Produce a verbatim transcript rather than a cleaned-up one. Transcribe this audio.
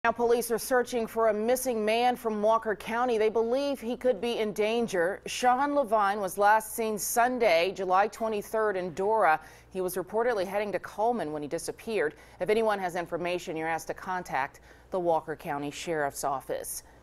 Now, police are searching for a missing man from Walker County. They believe he could be in danger. Sean Levine was last seen Sunday, July twenty-third in Dora. He was reportedly heading to Coleman when he disappeared. If anyone has information, you're asked to contact the Walker County Sheriff's Office.